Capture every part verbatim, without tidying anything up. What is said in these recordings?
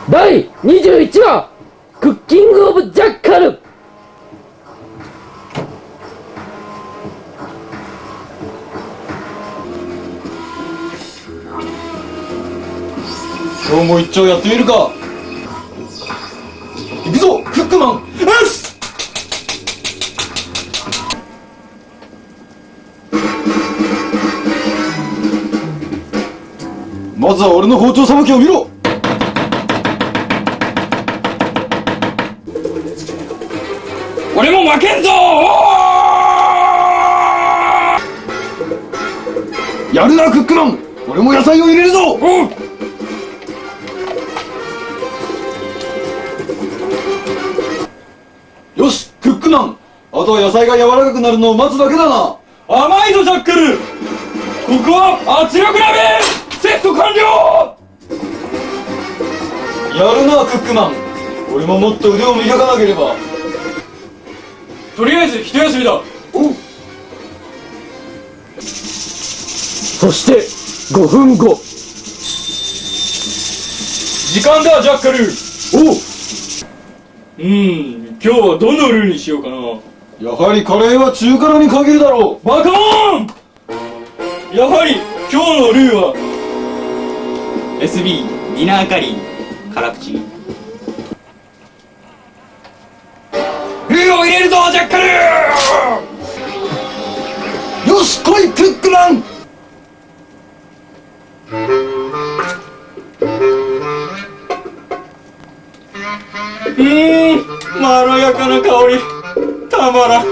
だいにじゅういちわクッキングオブジャッカル。 今日も一丁やってみるか。行くぞクックマン。よし。まずは俺の包丁さばきを見ろ。 俺も負けんぞ。 やるなクックマン。俺も野菜を入れるぞ。 おう。 よしクックマン、あとは野菜が柔らかくなるのを待つだけだな。 甘いぞジャッカル。ここは圧力鍋セット完了。 やるなクックマン。俺ももっと腕を磨かなければ。 とりあえず一休みだ。 おう。 そしてごふんご。 時間だジャッカル。 おう。 うーん、今日はどのルーにしようかな。 やはりカレーは中辛に限るだろう。 バカモン。やはり今日のルーは エスビー ディナーカリー辛口。ルーを入れるぞジャッカル。 よし来いクックマン。 うーん、まろやかな香りたまらん。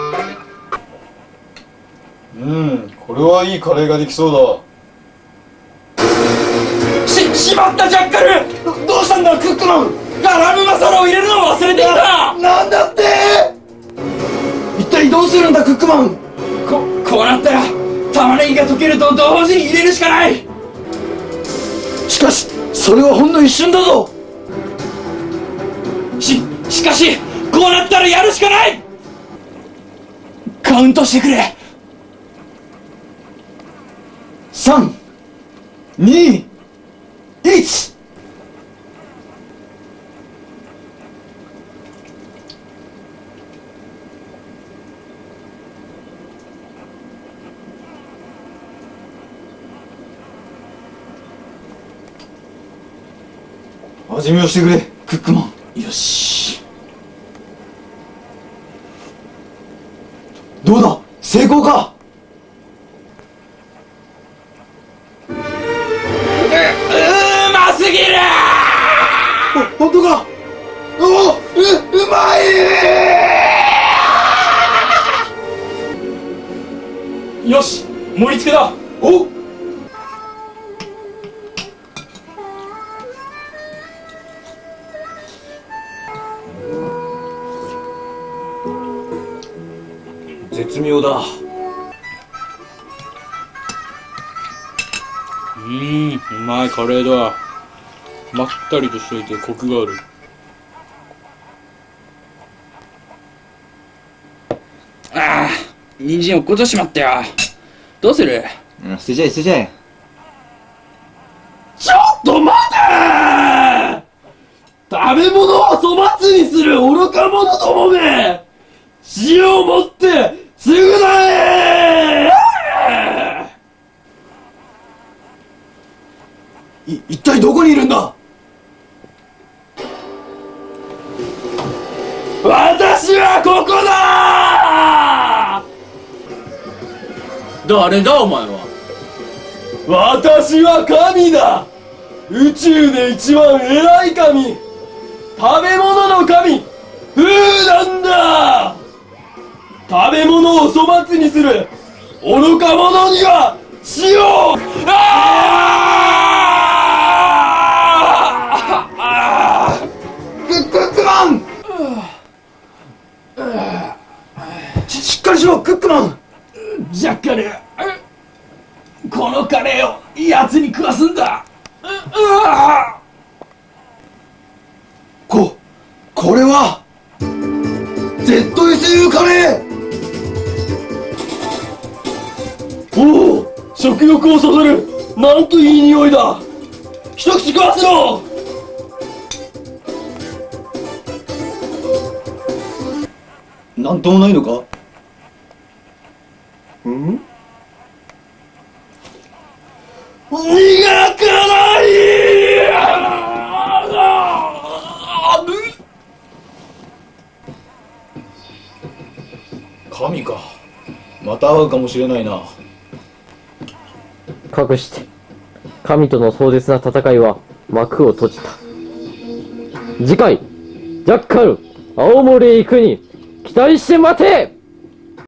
うん、これはいいカレーができそうだ。 し、しまったジャッカル。 ど, どうしたんだクックマン。 ガラムマサラを入れるのを忘れていた。 なんだって。一体どうするんだクックマン。 こ、こうなったら玉ねぎが溶けると同時に入れるしかない。 しかしそれはほんの一瞬だぞ。 し、しかしこうなったらやるしかない。カウントしてくれ。 さんにいち。味見をしてくれクックマン。 よし。 どうだ成功か。 う、うますぎる。 ほ、本当か。おお、う、うまい。 よし、盛り付けだ。 お。絶妙だ。 うーん、うまいカレーだ。まったりとしていてコクがある。ああ、人参落っことしまったよ。どうする？ うん、捨てちゃえ捨てちゃえ。 ちょっと待てー。食べ物を粗末にする愚か者どもめ。塩を持って償え。 い、一体どこにいるんだ。 私はここだ。 誰だお前は。 私は神だ。宇宙で一番偉い神、食べ物の神、フーなんだ。食べ物を粗末にする愚か者には死を。あクックックマン。し、しっかりしろクックマン。 ジャッカル、このカレーを奴に食わすんだ。 こ、これは ゼットエスユー カレー。 おお、食欲をそそる。なんといい匂いだ。一口食わせろ。 なんともないのか？ ん苦くない神か。また会うかもしれないな。 かくして神との壮絶な戦いは幕を閉じた。次回ジャッカル青森へ行くに期待して待て。